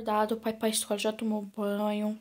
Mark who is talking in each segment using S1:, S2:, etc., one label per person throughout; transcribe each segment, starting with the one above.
S1: acordado, o pai pra escola já tomou banho.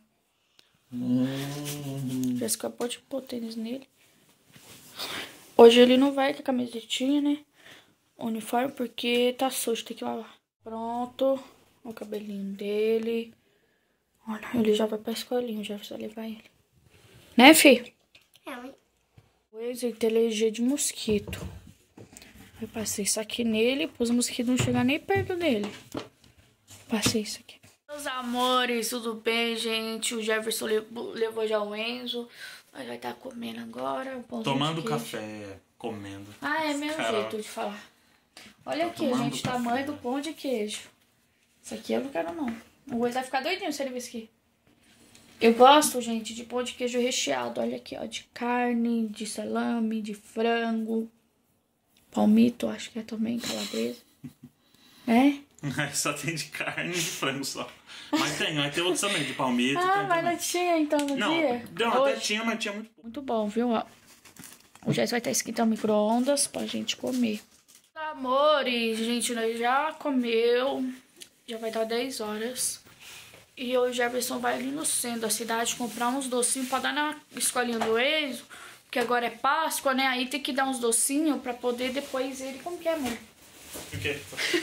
S1: Já acabou de pôr tênis nele. Hoje ele não vai com a camisetinha, né? O uniforme, porque tá sujo, tem que lavar. Pronto. O cabelinho dele. Olha, ele já vai pra escolinha, já precisa levar ele. Né, filho?
S2: É, mãe.
S1: Pois ele tem alergia de mosquito. Eu passei isso aqui nele, pros mosquitos não chegar nem perto dele. Passei isso aqui. Meus amores, tudo bem, gente? O Jefferson levou já o Enzo. Nós vai estar comendo agora.
S3: Tomando café, comendo.
S1: Ah, é meu jeito de falar. Olha aqui, gente, o tamanho do pão de queijo. Isso aqui eu não quero, não. O Luiz vai ficar doidinho se ele ver isso aqui. Eu gosto, gente, de pão de queijo recheado. Olha aqui, ó, de carne, de salame, de frango. Palmito, acho que é também, calabresa. É?
S3: Só tem de carne e de frango só. Mas tem outros também, de palmito.
S1: Ah, mas não tinha então no dia?
S3: Não, até tinha, mas tinha muito pouco.
S1: Muito bom, viu? O Jess vai estar esquentando micro-ondas pra gente comer. Amores, gente, nós já comeu. Já vai dar 10 horas. E o Jefferson vai ali no centro da cidade comprar uns docinhos pra dar na escolinha do Enzo. Porque agora é Páscoa, né? Aí tem que dar uns docinhos pra poder depois ele... Como que é, amor?
S3: O quê?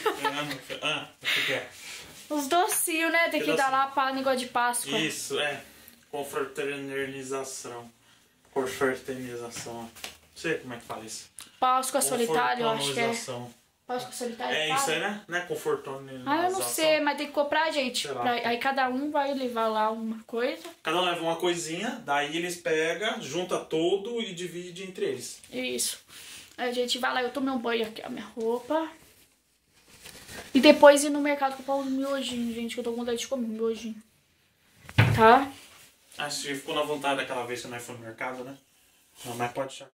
S3: O que é?
S1: Os docinhos, né? Tem que dar lá pra negócio de Páscoa.
S3: Isso, é. Confraternização. Confraternização. Não sei como é que fala isso.
S1: Páscoa solitária, eu acho que é. Páscoa solitária.
S3: É isso aí, né? Não é confortonização.
S1: Ah, eu não sei, mas tem que comprar, gente. Aí cada um vai levar lá uma coisa.
S3: Cada um leva uma coisinha, daí eles pegam, junta tudo e divide entre eles.
S1: Isso. Aí a gente vai lá, eu tomei um banho aqui, a minha roupa. E depois ir no mercado comprar um miojinho, gente, que eu tô com vontade de comer um miojinho. Tá?
S3: Ah, você ficou na vontade daquela vez que nós fomos no mercado, né? Não, mas pode deixar.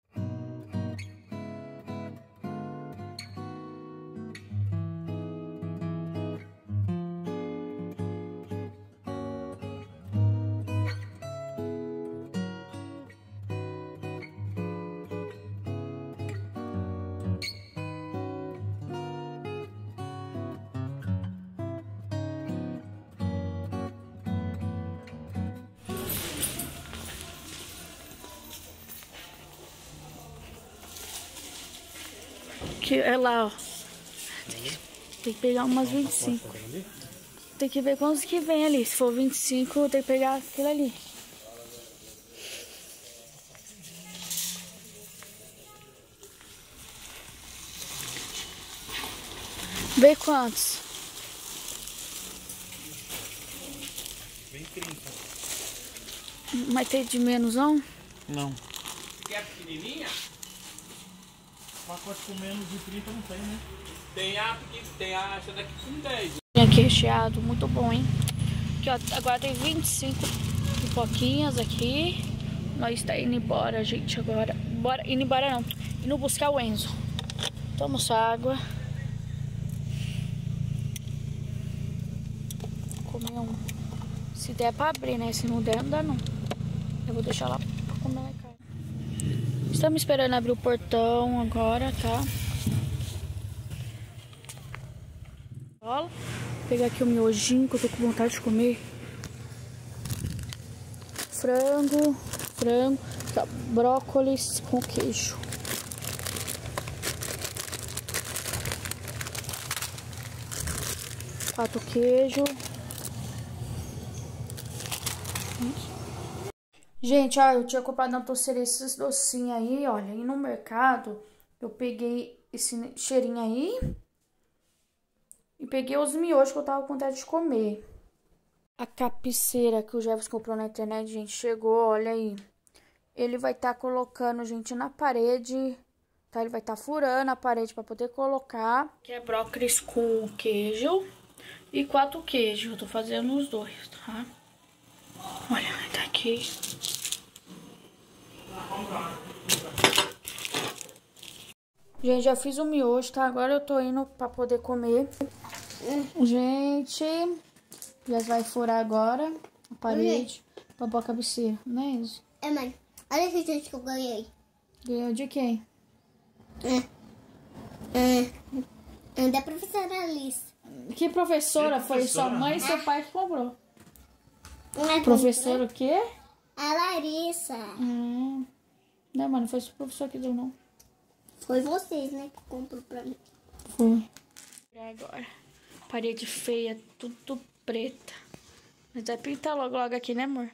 S1: Que é lá, ó. Tem que pegar umas 25. Tem que ver quantos que vem ali. Se for 25, tem que pegar aquilo ali. Vê quantos.
S3: Vem 30.
S1: Mas tem de menos, não?
S3: Não.
S4: Quer pequenininha?
S3: Pacote com menos de 30 não tem, né?
S4: Tem a essa daqui com 10.
S1: Aqui recheado, muito bom, hein? Aqui, ó, agora tem 25 pipoquinhas aqui. Nós tá indo embora, gente, agora. Indo embora não, indo buscar o Enzo. Toma sua água. Comer um. Se der pra abrir, né? Se não der, não dá não. Eu vou deixar lá pra comer a carne. Estamos esperando abrir o portão agora, tá? Vou pegar aqui o miojinho que eu tô com vontade de comer. Frango, tá, brócolis com queijo. Quatro queijo. Gente, ó, eu tinha comprado na Toceria esses docinhos aí, olha. E no mercado, eu peguei esse cheirinho aí. E peguei os miojos que eu tava com vontade de comer. A capiceira que o Jefferson comprou na internet, gente, chegou, olha aí. Ele vai estar colocando, gente, na parede, tá? Ele vai estar furando a parede pra poder colocar. Que é brócolis com queijo e 4 queijos. Eu tô fazendo os dois, tá? Olha, tá aqui. Gente, já fiz o miojo, tá? Agora eu tô indo pra poder comer. Gente, já vai furar agora a parede pra pôr a cabeceira, né, Enzo?
S2: É, mãe. Olha esse gente que eu ganhei.
S1: Ganhou de quem?
S2: Da professora Alice.
S1: Que professora
S3: Que
S1: foi? Sua
S3: professora?
S1: mãe e seu pai que comprou.
S2: Não é
S1: Professora o quê?
S2: A Larissa.
S1: Não, mano, não foi esse professor que deu, não.
S2: Foi vocês, né, que comprou pra mim.
S1: Foi. Agora. Parede feia, tudo preta. Mas vai pintar logo aqui, né, amor?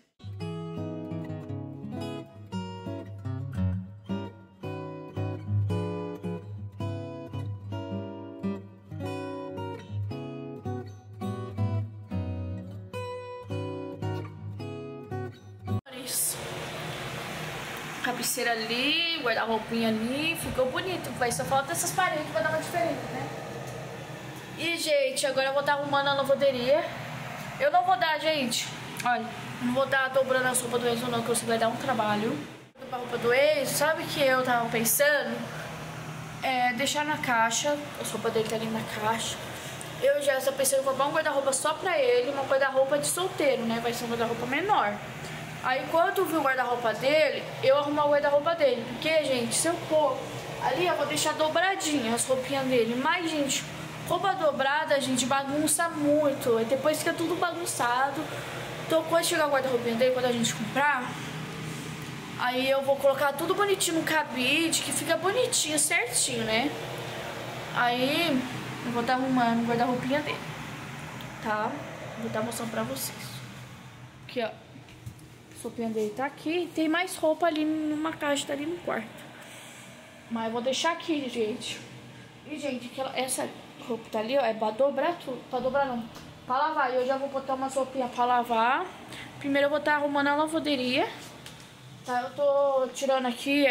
S1: Isso. Cabeceira ali, guarda-roupinha ali, ficou bonito. Vai só falta essas paredes pra dar uma diferença, né? E, gente, agora eu vou estar arrumando a lavanderia. Eu não vou dar, gente, olha, não vou dar dobrando as roupas do Enzo não, que isso vai dar um trabalho. A roupa do Enzo, sabe o que eu tava pensando? Deixar na caixa, as roupas dele tá ali na caixa. Eu já estou pensando em comprar um guarda-roupa só pra ele, uma guarda-roupa de solteiro, né? Vai ser um guarda-roupa menor. Aí quando eu vi o guarda-roupa dele, eu arrumar o guarda-roupa dele. Porque, gente, se eu pôr ali, eu vou deixar dobradinha as roupinhas dele. Mas, gente, roupa dobrada, a gente bagunça muito. E depois fica tudo bagunçado. Então, quando chegar o guarda-roupinha dele, quando a gente comprar, aí eu vou colocar tudo bonitinho no cabide, que fica bonitinho, certinho, né? Aí eu vou estar arrumando o guarda-roupinha dele, tá? Vou estar mostrando pra vocês. Aqui, ó. A roupinha dele tá aqui. Tem mais roupa ali numa caixa, tá ali no quarto. Mas eu vou deixar aqui, gente. E, gente, essa roupa tá ali, ó, é pra dobrar tudo. Pra dobrar não, pra lavar. E eu já vou botar uma roupinha pra lavar. Primeiro eu vou estar arrumando a lavanderia. Tá, eu tô tirando aqui,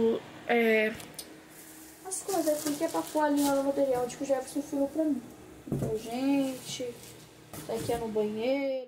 S1: as coisas assim que é pra pôr ali na lavanderia. Onde que o Jefferson enfiou pra mim. Detergente. Daqui é no banheiro.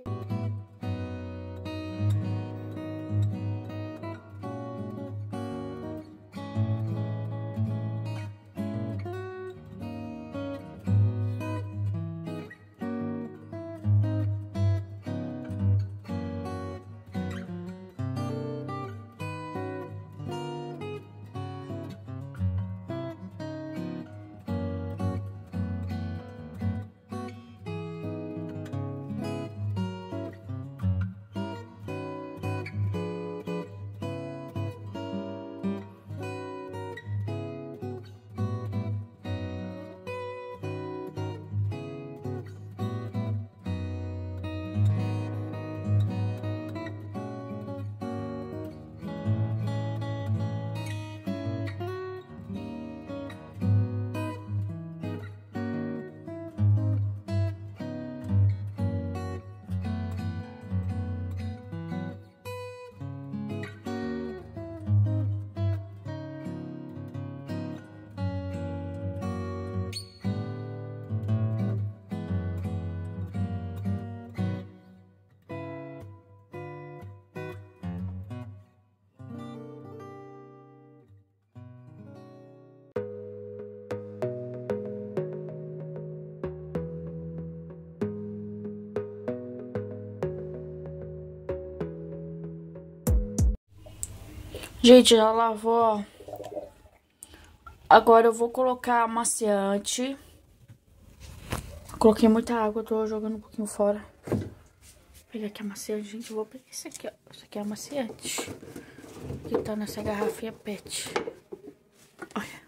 S1: Gente, já lavou, ó. Agora eu vou colocar amaciante. Coloquei muita água, tô jogando um pouquinho fora. Vou pegar aqui amaciante, gente. Eu vou pegar esse aqui, ó. Esse aqui é amaciante. Que tá nessa garrafinha PET. Olha.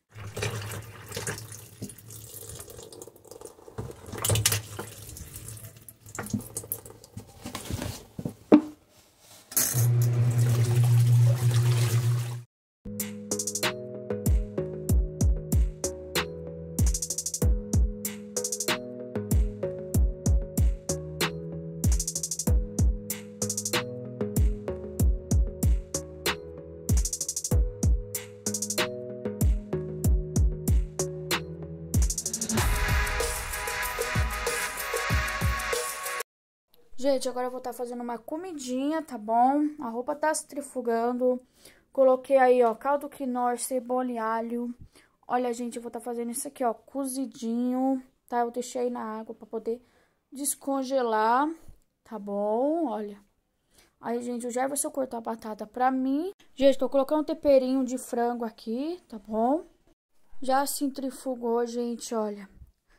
S1: Gente, agora eu vou estar fazendo uma comidinha, tá bom? A roupa tá se trifugando. Coloquei aí, ó, caldo quinoa, cebola e alho. Olha, gente, eu vou estar fazendo isso aqui, ó, cozidinho, tá? Eu deixei aí na água pra poder descongelar, tá bom? Olha. Aí, gente, o Jefferson cortou a batata pra mim. Gente, tô colocando um temperinho de frango aqui, tá bom? Já se trifugou, gente, olha.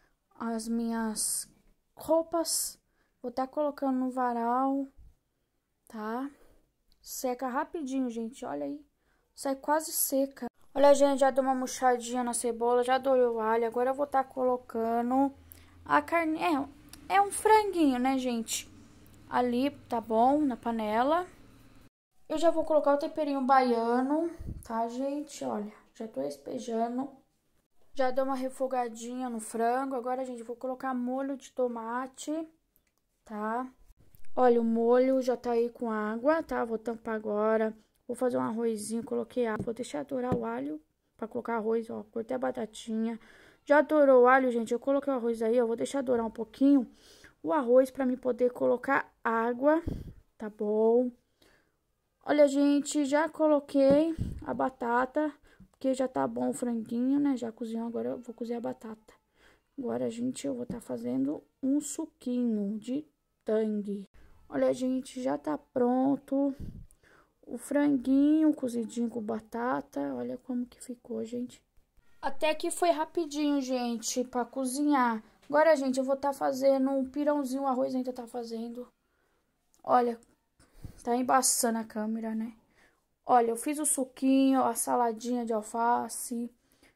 S1: as minhas roupas. Vou estar colocando no varal, tá? Seca rapidinho, gente. Olha aí. Sai quase seca. Olha, gente, já deu uma murchadinha na cebola. Já dourei o alho. Agora eu vou estar colocando a carne. É um franguinho, né, gente? Ali, tá bom? Na panela. Eu já vou colocar o temperinho baiano, tá, gente? Olha, já tô espejando. Já deu uma refogadinha no frango. Agora, gente, eu vou colocar molho de tomate, tá? Olha, o molho já tá aí com água, tá? Vou tampar agora. Vou fazer um arrozinho, coloquei água. Vou deixar dourar o alho pra colocar arroz, ó. Cortei a batatinha. Já dourou o alho, gente. Eu coloquei o arroz aí, eu vou deixar dourar um pouquinho o arroz pra mim poder colocar água, tá bom? Olha, gente, já coloquei a batata, porque já tá bom o franguinho, né? Já cozinhou, agora eu vou cozer a batata. Agora, gente, eu vou estar fazendo um suquinho de tangue. Olha, gente, já tá pronto o franguinho cozidinho com batata. Olha como que ficou, gente. Até que foi rapidinho, gente, pra cozinhar. Agora, gente, eu vou estar fazendo um pirãozinho, o arroz ainda tá fazendo. Olha, tá embaçando a câmera, né? Olha, eu fiz o suquinho, a saladinha de alface,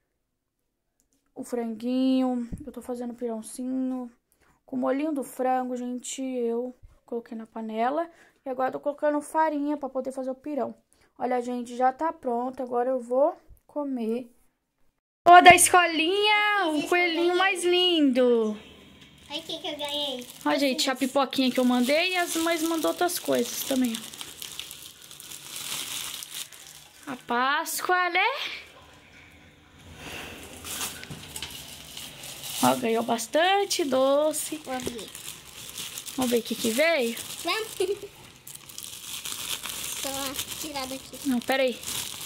S1: o franguinho. Eu tô fazendo pirãozinho com o molhinho do frango, gente. Eu coloquei na panela. E agora eu tô colocando farinha pra poder fazer o pirão. Olha, gente, já tá pronto. Agora eu vou comer. Ô, da escolinha, o coelhinho mais lindo.
S2: Olha o que eu ganhei.
S1: Ó, gente, a pipoquinha que eu mandei e as mães mandou outras coisas também. A Páscoa, né? Ó, ganhou bastante doce. Vamos ver o que veio.
S2: Vamos. Só tirar daqui.
S1: Não, peraí.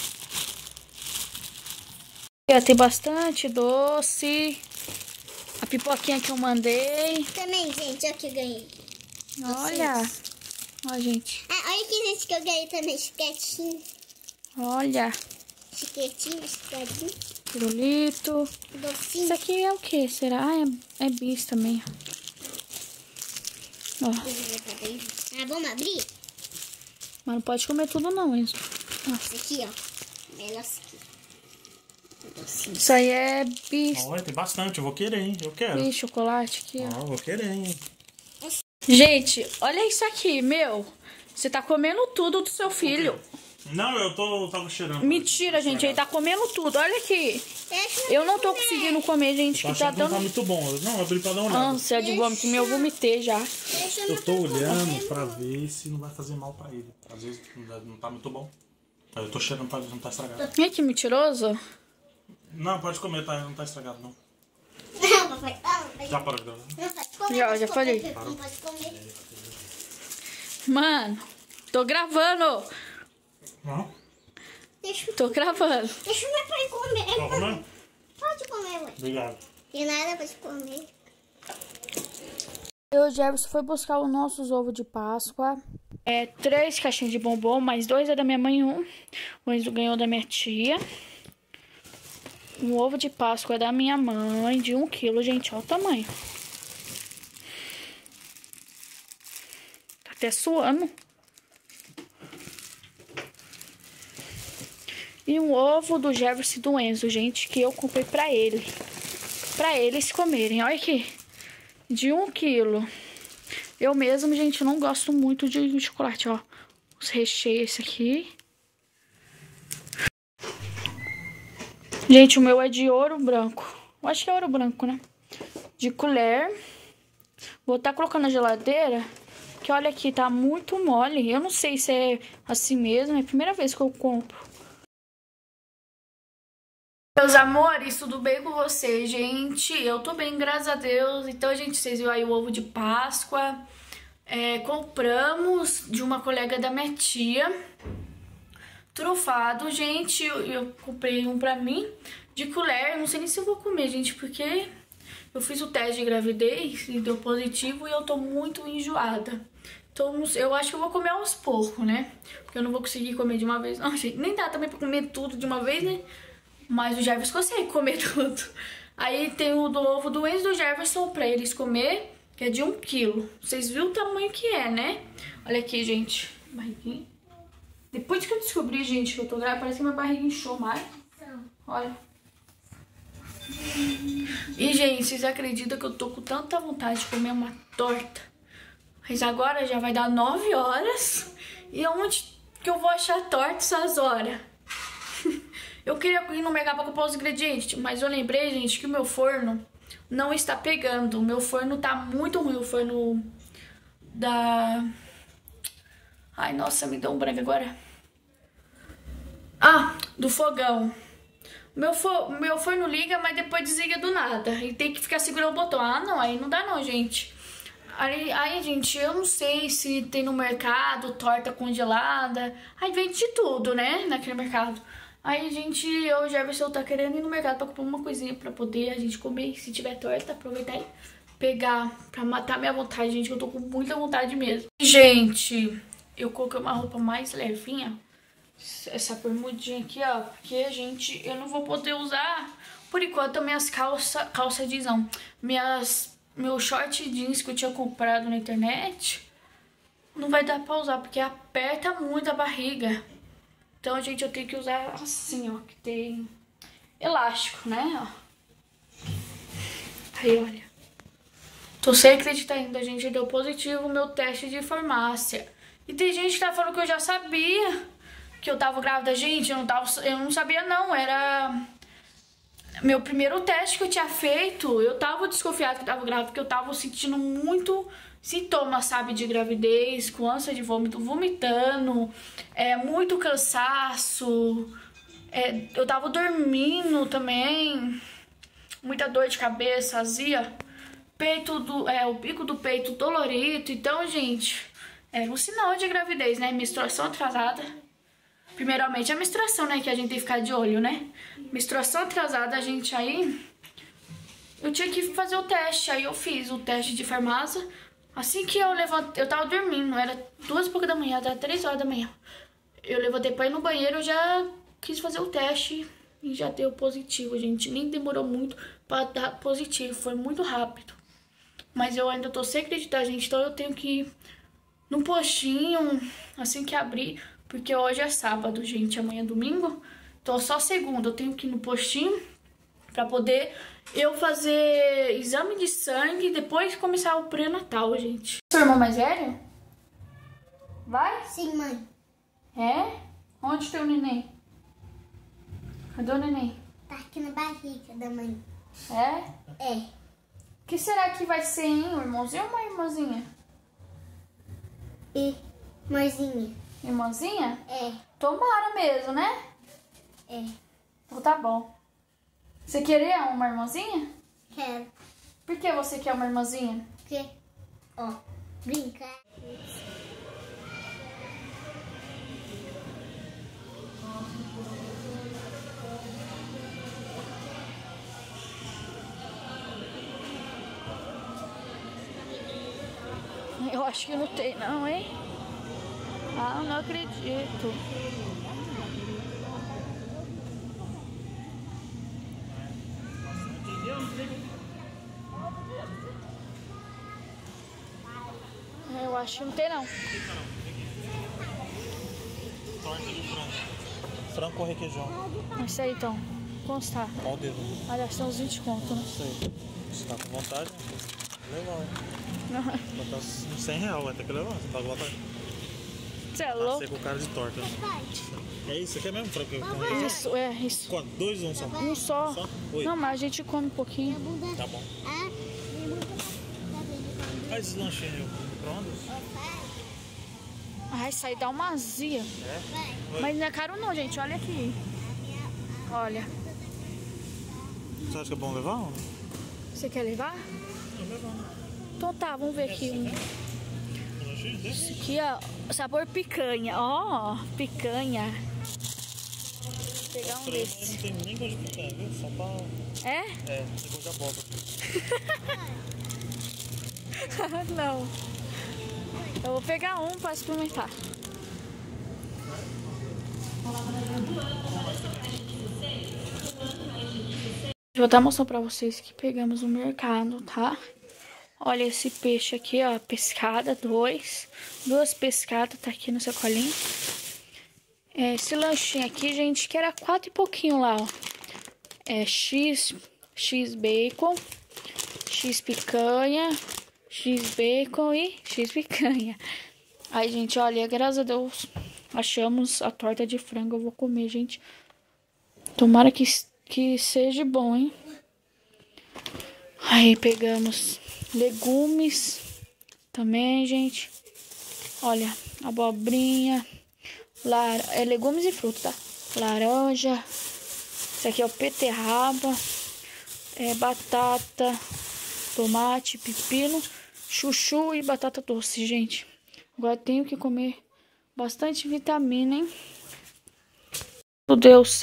S1: Tem bastante doce. A pipoquinha que eu mandei.
S2: Também, gente, olha o que eu ganhei.
S1: Olha. Ó, gente.
S2: Ah, olha que gente que eu ganhei também, chiquetinho.
S1: Olha.
S2: Chiquetinho, chicletinho.
S1: Pirulito.
S2: Docinho.
S1: Isso aqui é o que? Será? Ah, é bis também. Ó.
S2: Ah, vamos abrir?
S1: Mas não pode comer tudo não, Enzo.
S2: Esse aqui, ó. Melancia. Docinho.
S1: Isso aí é bis.
S3: Olha, tem bastante. Eu vou querer, hein? Eu quero.
S1: Bis, chocolate aqui, ó.
S3: Eu vou querer, hein?
S1: Gente, olha isso aqui, meu. Você tá comendo tudo do seu filho.
S3: Não, tava cheirando.
S1: Mentira, gente. Ele tá comendo tudo. Olha aqui. Eu não tô conseguindo comer, gente.
S3: Tô
S1: Que tá
S3: achando que não
S1: dando
S3: tá muito bom. Não, eu abri pra dar uma olhada.
S1: ânsia de vômito. Eu vomitei já.
S3: Eu tô olhando pra ver se não vai fazer mal pra ele. Às vezes não tá muito bom. Eu tô cheirando pra ver se não tá estragado.
S1: Ai, que mentiroso.
S3: Não, pode comer, tá? Não tá estragado, não.
S2: Não, papai.
S3: Já parou de gravar?
S2: Não pode comer.
S1: Já falei.
S2: Não pode comer.
S1: Mano, tô gravando.
S3: Não?
S1: Tô gravando.
S2: Deixa o meu pai comer.
S3: Pode comer?
S2: Pode comer, mãe.
S3: Obrigado.
S2: E nada pode comer.
S1: Eu e o Jefferson foi buscar os nossos ovos de Páscoa. 3 caixinhas de bombom, mais 2 é da minha mãe e 1. O Enzo ganhou da minha tia. Um ovo de Páscoa é da minha mãe, de 1 quilo, gente. Olha o tamanho. Tá até suando. E um ovo do Jefferson e do Enzo, gente, que eu comprei pra ele. Pra eles comerem. Olha aqui. De 1 quilo. Eu mesmo, gente, não gosto muito de chocolate, ó. Os recheios, esse aqui. Gente, o meu é de ouro branco. Eu acho que é ouro branco, né? De colher. Vou estar colocando na geladeira. Que olha aqui, tá muito mole. Eu não sei se é assim mesmo. É a primeira vez que eu compro. Meus amores, tudo bem com vocês, gente? Eu tô bem, graças a Deus. Então, gente, vocês viram aí o ovo de Páscoa. Compramos de uma colega da minha tia. Trufado, gente. Eu comprei um pra mim de colher. Eu não sei nem se eu vou comer, gente, porque eu fiz o teste de gravidez e deu positivo e eu tô muito enjoada. Então, eu acho que eu vou comer aos poucos, né? Porque eu não vou conseguir comer de uma vez. Não, gente, nem dá também pra comer tudo de uma vez, né? Mas o Jefferson consegue comer tudo. Aí tem o do ovo do Enzo e do Jefferson pra eles comer, que é de 1 quilo. Vocês viram o tamanho que é, né? Olha aqui, gente. Barriguinha. Depois que eu descobri, gente, que eu tô grávida, parece que minha barriga inchou mais. Olha. E, gente, vocês acreditam que eu tô com tanta vontade de comer uma torta? Mas agora já vai dar 9 horas. E onde que eu vou achar torta essas horas? Eu queria ir no mercado pra comprar os ingredientes, mas eu lembrei, gente, que o meu forno não está pegando. O meu forno tá muito ruim, o forno da... Ai, nossa, me deu um branco agora. Ah, do fogão. Meu forno liga, mas depois desliga do nada. E tem que ficar segurando o botão. Ah, não, aí não dá não, gente. Aí, gente, eu não sei se tem no mercado torta congelada. Aí vende de tudo, né, naquele mercado. Aí, gente, eu já vi se eu tá querendo ir no mercado pra comprar uma coisinha pra poder a gente comer. Se tiver torta, aproveitar e pegar pra matar minha vontade, gente, que eu tô com muita vontade mesmo. Gente, eu coloquei uma roupa mais levinha. Essa bermudinha aqui, ó, porque, gente, eu não vou poder usar, por enquanto, minhas calça jeans, não. Meu short jeans que eu tinha comprado na internet, não vai dar pra usar, porque aperta muito a barriga. Então, gente, eu tenho que usar assim, ó, que tem elástico, né, ó. Aí, olha. Tô sem acreditar ainda, gente, deu positivo o meu teste de farmácia. E tem gente que tá falando que eu já sabia que eu tava grávida. Gente, eu não sabia não, era meu primeiro teste que eu tinha feito. Eu tava desconfiada que eu tava grávida, porque eu tava sentindo muito sintomas, sabe, de gravidez, com ânsia de vômito, vomitando, muito cansaço, eu tava dormindo também, muita dor de cabeça, azia, o bico do peito dolorido. Então, gente, era um sinal de gravidez, né, menstruação atrasada. Primeiramente a menstruação, né, que a gente tem que ficar de olho, né? Menstruação atrasada, a gente aí... Eu tinha que fazer o teste, aí eu fiz o teste de farmácia. Assim que eu levantei, eu tava dormindo, era 2h pouco da manhã, era 3 horas da manhã. Eu levantei pra ir no banheiro, eu já quis fazer o teste e já deu positivo, gente. Nem demorou muito pra dar positivo, foi muito rápido. Mas eu ainda tô sem acreditar, gente, então eu tenho que ir num postinho, assim que abrir... Porque hoje é sábado, gente, amanhã é domingo. Então só segunda eu tenho que ir no postinho pra poder eu fazer exame de sangue e depois começar o pré-natal, gente. Seu irmão mais velho? Vai?
S2: Sim, mãe.
S1: É? Onde tem o neném? Cadê o neném?
S2: Tá aqui na barriga da mãe.
S1: É?
S2: É.
S1: O que será que vai ser, hein? Um irmãozinho ou uma irmãzinha?
S2: E mãezinha.
S1: Irmãzinha?
S2: É.
S1: Tomara mesmo, né?
S2: É.
S1: Então tá bom. Você queria uma irmãzinha?
S2: Quero.
S1: Por que você quer uma irmãzinha?
S2: Porque, ó, brincar.
S1: Eu acho que não tem não, hein? Ah, não acredito. Eu acho que não tem não.
S3: Torta de frango. Frango com requeijão.
S1: Isso aí então. Constar.
S3: Qual o dedo?
S1: Olha, são uns 20 conto, né?
S3: Isso aí. Você tá com vontade, né? Legal.
S1: Não.
S3: Botar uns R$100, vai ter que levar. Você tá com vontade?
S1: Você é louco?
S3: Você com cara de torta. É isso? Você quer mesmo frango com requeijão?
S1: Isso, é isso.
S3: Quanto? 2 ou um só?
S1: Um só.
S3: Só? Oi.
S1: Não, mas a gente come um pouquinho.
S3: Tá bom. Faz esse lanchinho aí, micro-ondas?
S1: Ai, isso aí dá uma azia.
S3: É?
S1: Mas não é caro não, gente. Olha aqui. Olha.
S3: Você acha que é bom levar? Ou não?
S1: Você quer levar?
S3: Não, levar.
S1: Então tá, vamos ver aqui.
S3: Um lanchinho desse?
S1: Aqui, ó. Sabor picanha. Ó, picanha. Vou pegar um
S3: Não
S1: desse.
S3: tem nem gosto de picanha, viu? Só pra...
S1: É?
S3: É, tem gosto de abóbora.
S1: Não. Eu vou pegar um pra experimentar. vou estar mostrando pra vocês que pegamos no mercado, tá? Olha esse peixe aqui, ó, pescada, duas pescadas, tá aqui no sacolinho. Esse lanchinho aqui, gente, que era 4 e pouquinho lá, ó. X bacon, X picanha, X bacon e X picanha. Aí, gente, olha, graças a Deus, achamos a torta de frango. Eu vou comer, gente. Tomara que seja bom, hein? Aí, pegamos legumes também, gente. Olha, abobrinha, legumes e frutas, tá? Laranja. Esse aqui é o beterraba, batata, tomate, pepino, chuchu e batata doce, gente. Agora tenho que comer bastante vitamina, hein? Deu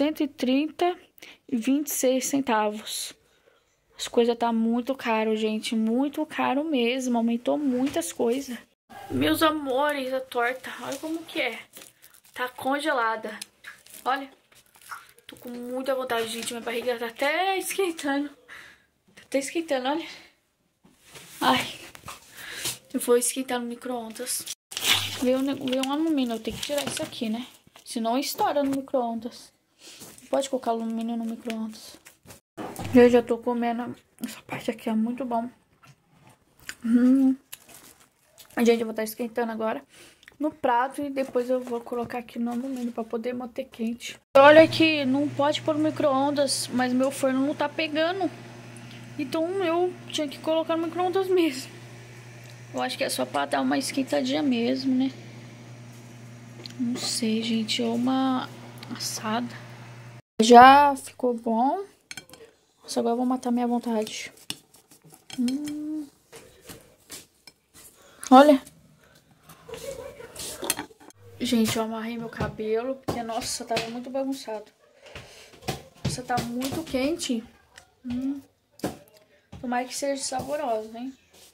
S1: 130,26 centavos. As coisas tá muito caro, gente. Muito caro mesmo. Aumentou muitas coisas. Meus amores, a torta. Olha como que é. Tá congelada. Olha. Tô com muita vontade, gente. Minha barriga tá até esquentando. Tá até esquentando, olha. Ai. Eu vou esquentar no micro-ondas. Veio um alumínio. Eu tenho que tirar isso aqui, né? Senão estoura no micro-ondas. Pode colocar alumínio no micro-ondas. Eu já tô comendo. Essa parte aqui é muito bom. Gente, eu vou estar esquentando agora no prato e depois eu vou colocar aqui no alumínio pra poder manter quente. Olha que não pode pôr no micro-ondas, mas meu forno não tá pegando. Então eu tinha que colocar no micro-ondas mesmo. Eu acho que é só pra dar uma esquentadinha mesmo, né? Não sei, gente. Ou uma assada. Já ficou bom. Nossa, agora eu vou matar minha vontade. Olha. Gente, eu amarrei meu cabelo. Porque, nossa, tava muito bagunçado. Nossa, tá muito quente. Tomara que seja saborosa, hein?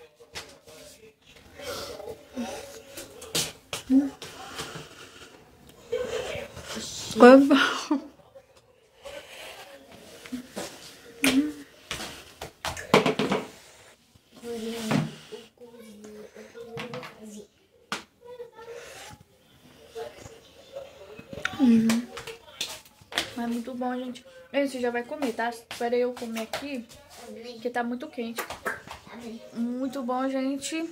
S1: É muito bom, gente. Você já vai comer, tá? Espera eu comer aqui, porque tá muito quente. Muito bom, gente.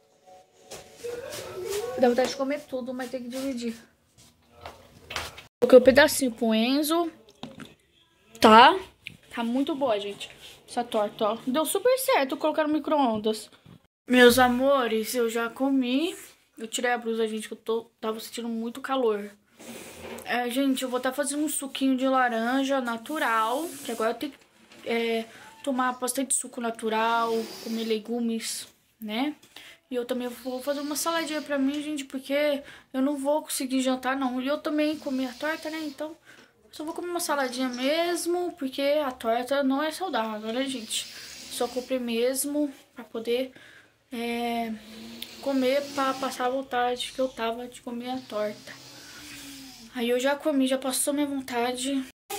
S1: Dá vontade de comer tudo, mas tem que dividir. Coloquei um pedacinho pro Enzo. Tá? Tá muito boa, gente. Essa torta, ó. Deu super certo colocar no micro-ondas. Meus amores, eu já comi. Eu tirei a blusa, gente, que eu tava sentindo muito calor. Gente, eu vou estar fazendo um suquinho de laranja natural. Que agora eu tenho que tomar bastante suco natural, comer legumes, né? E eu também vou fazer uma saladinha pra mim, gente, porque eu não vou conseguir jantar, não. E eu também comi a torta, né? Então, eu só vou comer uma saladinha mesmo, porque a torta não é saudável, né, gente? Só comprei mesmo pra poder comer, pra passar a vontade que eu tava de comer a torta. Aí eu já comi, já passou minha vontade.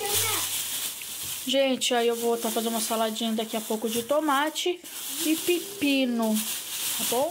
S1: Gente, aí eu vou estar fazendo uma saladinha daqui a pouco de tomate e pepino, tá bom?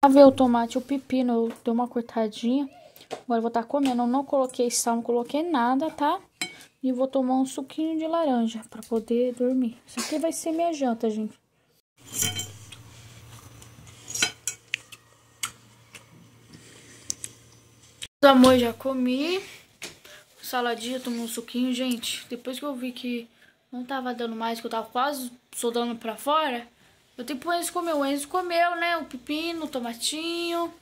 S1: Ver o tomate e o pepino, eu dei uma cortadinha. Agora eu vou estar comendo. Eu não coloquei sal, não coloquei nada, tá? E vou tomar um suquinho de laranja pra poder dormir. Isso aqui vai ser minha janta, gente. Meus amor, já comi. Saladinha, tomei um suquinho. Gente, depois que eu vi que não tava dando mais, que eu tava quase soldando pra fora, eu tenho pro Enzo comer. O Enzo comeu, né? O pepino, o tomatinho.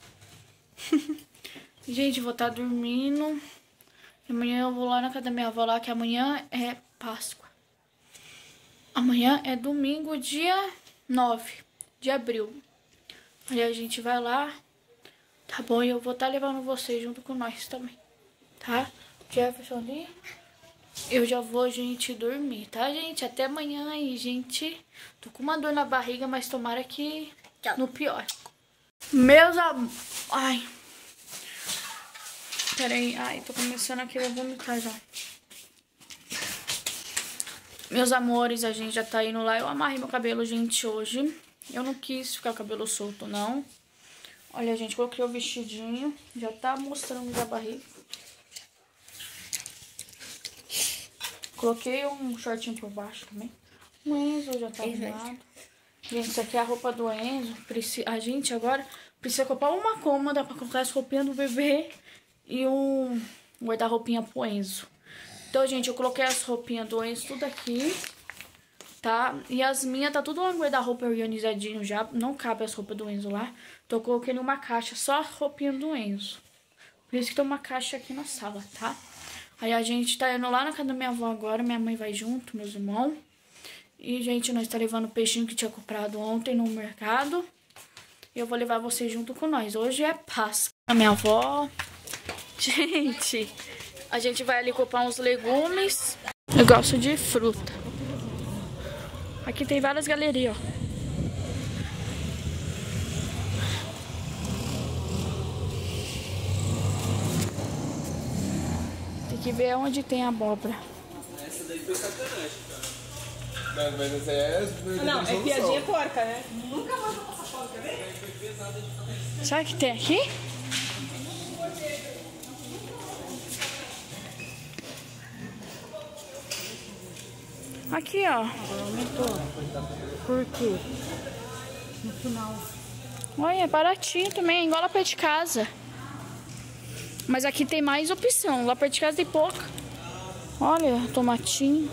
S1: Gente, vou estar dormindo. Amanhã eu vou lá na casa da minha avó lá, que amanhã é Páscoa. Amanhã é domingo, dia 9 de abril. Aí a gente vai lá, tá bom? E eu vou estar levando vocês junto com nós também, tá? Jefferson ali. Eu já vou, gente, dormir, tá, gente? Até amanhã aí, gente. Tô com uma dor na barriga, mas tomara que no pior. Meus amores... Ai... Peraí, ai, tô começando a querer vomitar já. Meus amores, a gente já tá indo lá. Eu amarrei meu cabelo, gente, hoje. Eu não quis ficar com o cabelo solto, não. Olha, gente, coloquei o vestidinho. Já tá mostrando já a barriga. Coloquei um shortinho por baixo também. O Enzo já tá arrumado. Gente, isso aqui é a roupa do Enzo. A gente agora precisa comprar uma cômoda pra colocar as roupinhas do bebê. E um guarda-roupinha pro Enzo. Então, gente, eu coloquei as roupinhas do Enzo tudo aqui, tá? E as minhas tá tudo no guarda-roupa organizadinho já. Não cabe as roupas do Enzo lá. Então, eu coloquei numa caixa só a roupinha do Enzo. Por isso que tem uma caixa aqui na sala, tá? Aí a gente tá indo lá na casa da minha avó agora. Minha mãe vai junto, meus irmãos. E, gente, nós tá levando o peixinho que tinha comprado ontem no mercado. E eu vou levar vocês junto com nós. Hoje é Páscoa. A minha avó... Gente, a gente vai ali comprar uns legumes. Eu gosto de fruta. Aqui tem várias galerias, ó. Tem que ver onde tem abóbora.
S4: Essa daí foi sacanagem, cara.
S5: Mas essa é...
S6: Não, é piadinha porca, né?
S5: Nunca mais vou passar fome, quer ver?
S1: Sabe o que tem aqui? Aqui, ó.
S6: Aumentou. Por quê? No final.
S1: Olha, é baratinho também, igual lá perto de casa. Mas aqui tem mais opção. Lá perto de casa tem pouca. Olha, tomatinho.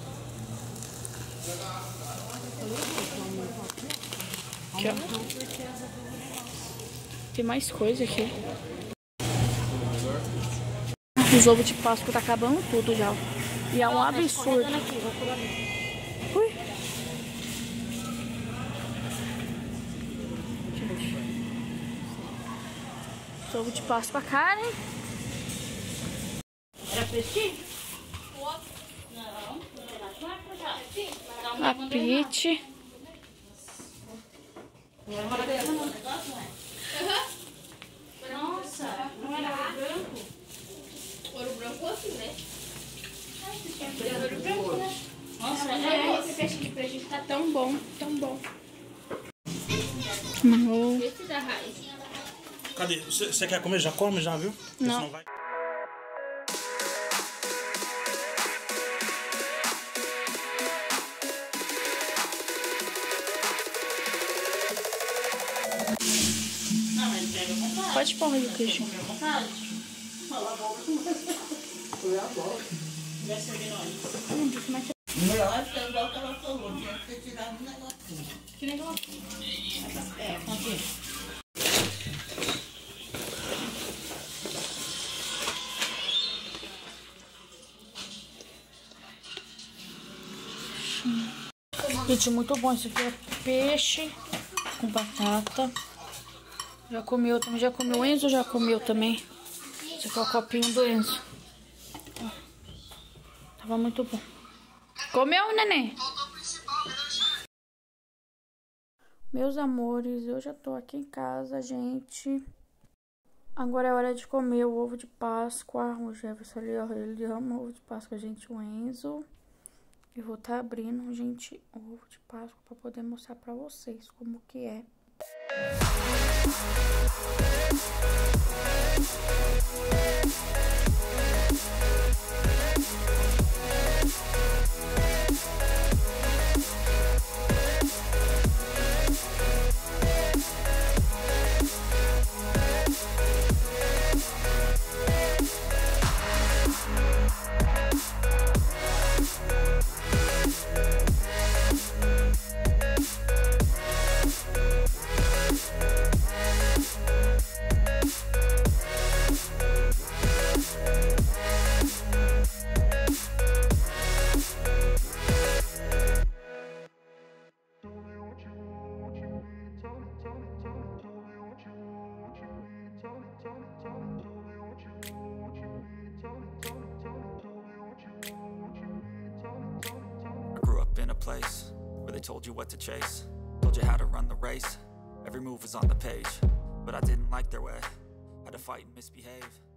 S1: Aqui, ó. Tem mais coisa aqui. Os ovos de Páscoa tá acabando tudo já. E é um absurdo. Ui. Ovo de Páscoa cara, hein?
S6: Era fresquinho?
S1: A Pete.
S6: Nossa, não era branco?
S2: Ouro branco assim, né?
S6: Ouro branco, né?
S1: Nossa, esse peixe de peixe tá tão bom, tão bom. Não.
S2: Esse da raiz.
S3: Cadê? Você quer comer? Já come, já, viu? Porque
S1: Não.
S3: senão vai...
S1: Pode pôr aí o queijinho.
S5: Melhor ser igual que ela falou, tinha que ter tirado um negocinho.
S1: Que negócio?
S6: É, aqui.
S1: Gente, muito bom. Isso aqui é peixe com batata. Já comeu também, já comeu o Enzo, já comeu também. Esse aqui é o copinho do Enzo. Ó. Tava muito bom. Comeu, neném? Meus amores, eu já tô aqui em casa, gente. Agora é hora de comer o ovo de Páscoa. O Jefferson ali, ó, ele ama ovo de Páscoa, gente, o Enzo. Eu vou estar abrindo, gente, o ovo de Páscoa pra poder mostrar pra vocês como que é.
S7: place where they told you what to chase, told you how to run the race. Every move was on the page, but I didn't like their way. Had to fight and misbehave.